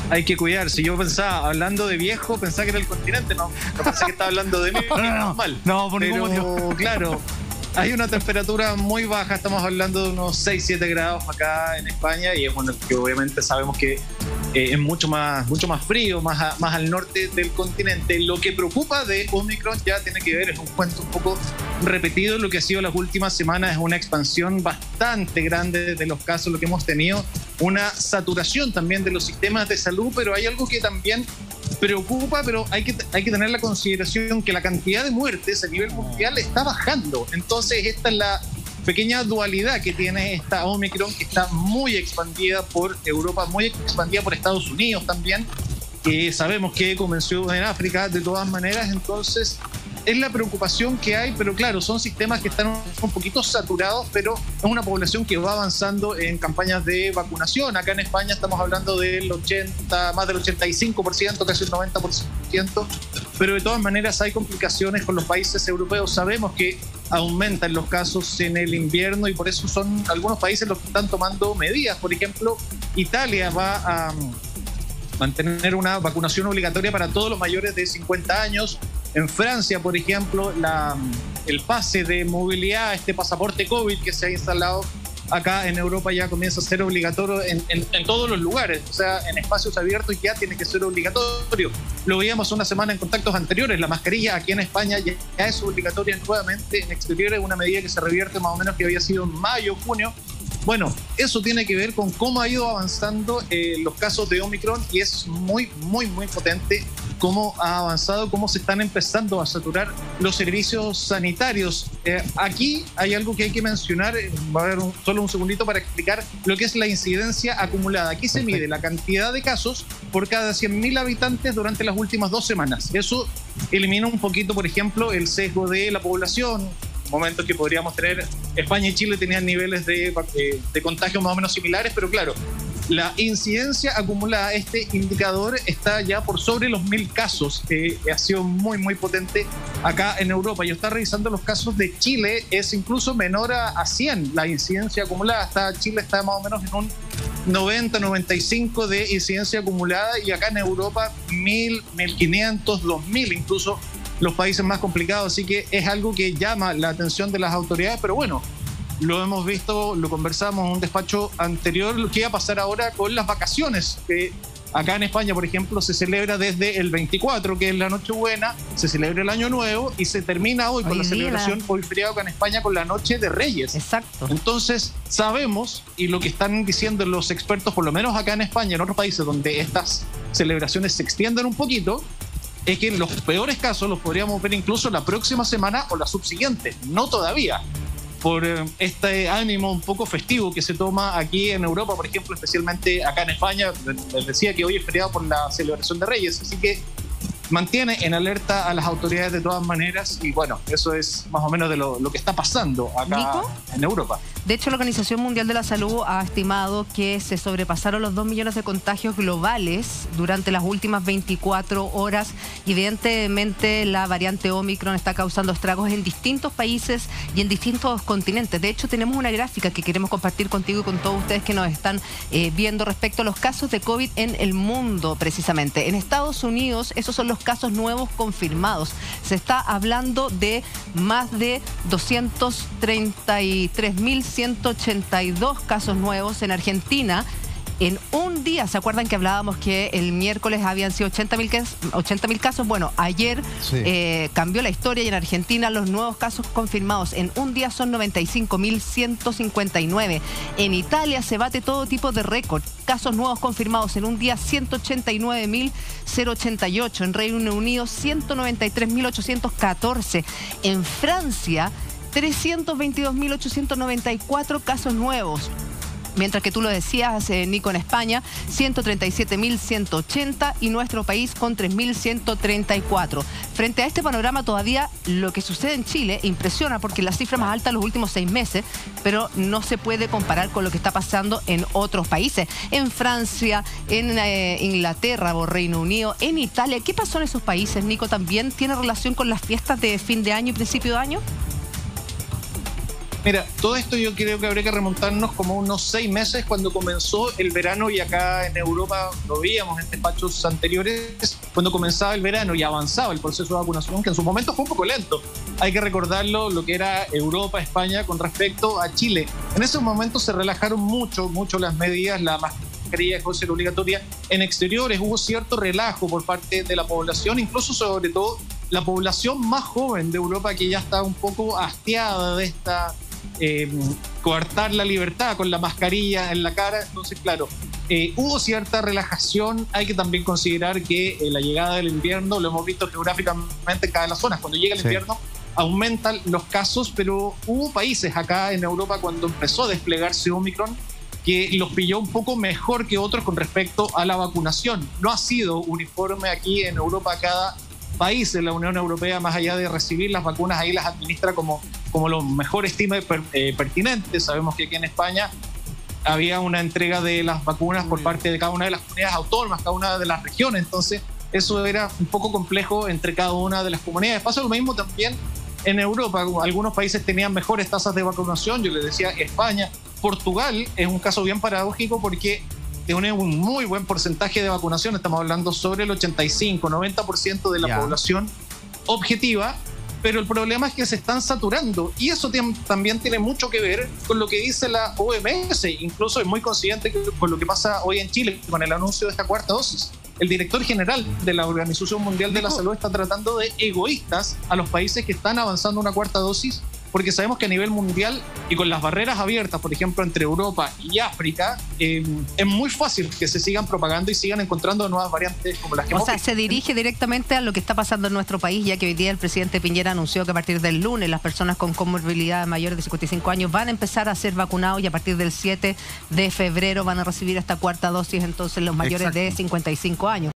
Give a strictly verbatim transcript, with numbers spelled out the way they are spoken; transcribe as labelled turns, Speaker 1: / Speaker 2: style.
Speaker 1: hay que cuidarse. Yo pensaba, hablando de viejo, pensaba que era el continente, no, no pensé que estaba hablando de mí.
Speaker 2: No, no, no,
Speaker 1: mal.
Speaker 2: no, por ningún
Speaker 1: Pero,
Speaker 2: motivo.
Speaker 1: claro, hay una temperatura muy baja, estamos hablando de unos seis siete grados acá en España, y es bueno que obviamente sabemos que eh, es mucho más, mucho más frío, más, a, más al norte del continente. Lo que preocupa de Omicron ya tiene que ver, es un cuento un poco repetido, lo que ha sido las últimas semanas es una expansión bastante grande de los casos, lo que hemos tenido, una saturación también de los sistemas de salud, pero hay algo que también preocupa, pero hay que, hay que tener la consideración que la cantidad de muertes a nivel mundial está bajando. Entonces esta es la pequeña dualidad que tiene esta Omicron, que está muy expandida por Europa, muy expandida por Estados Unidos también, que sabemos que comenzó en África de todas maneras. Entonces es la preocupación que hay, pero claro, son sistemas que están un poquito saturados, pero es una población que va avanzando en campañas de vacunación. Acá en España estamos hablando del ochenta, más del ochenta y cinco por ciento, casi el noventa por ciento, pero de todas maneras hay complicaciones con los países europeos. Sabemos que aumentan los casos en el invierno y por eso son algunos países los que están tomando medidas. Por ejemplo, Italia va a mantener una vacunación obligatoria para todos los mayores de cincuenta años. En Francia, por ejemplo, la, el pase de movilidad, este pasaporte COVID que se ha instalado acá en Europa, ya comienza a ser obligatorio en, en, en todos los lugares. O sea, en espacios abiertos ya tiene que ser obligatorio. Lo veíamos una semana en contactos anteriores. La mascarilla aquí en España ya, ya es obligatoria nuevamente. En exteriores, una medida que se revierte más o menos que había sido en mayo, junio. Bueno, eso tiene que ver con cómo ha ido avanzando eh, los casos de Omicron, y es muy, muy, muy potente cómo ha avanzado, cómo se están empezando a saturar los servicios sanitarios. Eh, aquí hay algo que hay que mencionar, eh, va a haber un, solo un segundito para explicar lo que es la incidencia acumulada. Aquí se mide la cantidad de casos por cada cien mil habitantes durante las últimas dos semanas. Eso elimina un poquito, por ejemplo, el sesgo de la población. Momentos que podríamos tener, España y Chile tenían niveles de, de, de contagio más o menos similares, pero claro, la incidencia acumulada, este indicador está ya por sobre los mil casos, eh, ha sido muy muy potente acá en Europa. Yo estaba revisando los casos de Chile, es incluso menor a, a cien la incidencia acumulada. Está, Chile está más o menos en un noventa, noventa y cinco de incidencia acumulada, y acá en Europa mil, mil quinientos, dos mil incluso, los países más complicados. Así que es algo que llama la atención de las autoridades, pero bueno, lo hemos visto, lo conversamos en un despacho anterior, lo que va a pasar ahora con las vacaciones, que acá en España, por ejemplo, se celebra desde el veinticuatro, que es la Nochebuena, se celebra el Año Nuevo y se termina hoy, hoy con la celebración, hoy feriado acá en España, con la Noche de Reyes.
Speaker 2: Exacto.
Speaker 1: Entonces, sabemos, y lo que están diciendo los expertos, por lo menos acá en España, en otros países donde estas celebraciones se extienden un poquito, es que los peores casos los podríamos ver incluso la próxima semana o la subsiguiente, no todavía, por este ánimo un poco festivo que se toma aquí en Europa, por ejemplo, especialmente acá en España. Les decía que hoy es feriado por la celebración de Reyes, así que mantiene en alerta a las autoridades de todas maneras, y bueno, eso es más o menos de lo, lo que está pasando acá, ¿Nico? En Europa.
Speaker 2: De hecho, la Organización Mundial de la Salud ha estimado que se sobrepasaron los dos millones de contagios globales durante las últimas veinticuatro horas. Evidentemente, la variante Omicron está causando estragos en distintos países y en distintos continentes. De hecho, tenemos una gráfica que queremos compartir contigo y con todos ustedes que nos están eh, viendo respecto a los casos de COVID en el mundo, precisamente. En Estados Unidos, esos son los casos nuevos confirmados. Se está hablando de más de doscientos treinta y tres mil ciento ochenta y dos casos nuevos. En Argentina, en un día, ¿se acuerdan que hablábamos que el miércoles habían sido ochenta mil casos? Bueno, ayer sí. eh, cambió la historia, y en Argentina los nuevos casos confirmados en un día son noventa y cinco mil ciento cincuenta y nueve. En Italia se bate todo tipo de récord. Casos nuevos confirmados en un día ciento ochenta y nueve mil ochenta y ocho. En Reino Unido ciento noventa y tres mil ochocientos catorce. En Francia trescientos veintidós mil ochocientos noventa y cuatro casos nuevos. Mientras que tú lo decías, eh, Nico, en España, ciento treinta y siete mil ciento ochenta, y nuestro país con tres mil ciento treinta y cuatro. Frente a este panorama, todavía lo que sucede en Chile impresiona, porque la cifra más alta en los últimos seis meses, pero no se puede comparar con lo que está pasando en otros países. En Francia, en eh, Inglaterra o Reino Unido, en Italia. ¿Qué pasó en esos países, Nico? ¿También tiene relación con las fiestas de fin de año y principio de año?
Speaker 1: Mira, todo esto yo creo que habría que remontarnos como unos seis meses cuando comenzó el verano, y acá en Europa lo veíamos en despachos anteriores, cuando comenzaba el verano y avanzaba el proceso de vacunación, que en su momento fue un poco lento. Hay que recordarlo, lo que era Europa, España, con respecto a Chile. En ese momento se relajaron mucho, mucho las medidas, la mascarilla dejó de ser obligatoria. En exteriores hubo cierto relajo por parte de la población, incluso sobre todo la población más joven de Europa, que ya está un poco hastiada de esta... Eh, coartar la libertad con la mascarilla en la cara. Entonces, claro, eh, hubo cierta relajación. Hay que también considerar que eh, la llegada del invierno, lo hemos visto geográficamente en cada de las zonas, cuando llega el sí. invierno aumentan los casos, pero hubo países acá en Europa cuando empezó a desplegarse Omicron que los pilló un poco mejor que otros con respecto a la vacunación. No ha sido uniforme aquí en Europa. Cada país de la Unión Europea, más allá de recibir las vacunas, ahí las administra como, como lo mejor estime per, eh, pertinente. Sabemos que aquí en España había una entrega de las vacunas por parte de cada una de las comunidades autónomas, cada una de las regiones, entonces eso era un poco complejo entre cada una de las comunidades. Pasa lo mismo también en Europa. Algunos países tenían mejores tasas de vacunación. Yo les decía, España, Portugal es un caso bien paradójico porque tiene un muy buen porcentaje de vacunación. Estamos hablando sobre el ochenta y cinco, noventa por ciento de la yeah. población objetiva, pero el problema es que se están saturando, y eso tiene, también tiene mucho que ver con lo que dice la O M S. Incluso es muy consciente con lo que pasa hoy en Chile con el anuncio de esta cuarta dosis. El director general de la Organización Mundial de la Salud está tratando de egoístas a los países que están avanzando una cuarta dosis, porque sabemos que a nivel mundial y con las barreras abiertas, por ejemplo, entre Europa y África, eh, es muy fácil que se sigan propagando y sigan encontrando nuevas variantes como las que
Speaker 2: O
Speaker 1: hemos
Speaker 2: sea,
Speaker 1: visto.
Speaker 2: Se dirige directamente a lo que está pasando en nuestro país, ya que hoy día el presidente Piñera anunció que a partir del lunes las personas con comorbilidad mayores de cincuenta y cinco años van a empezar a ser vacunados, y a partir del siete de febrero van a recibir esta cuarta dosis entonces los mayores Exacto. de cincuenta y cinco años.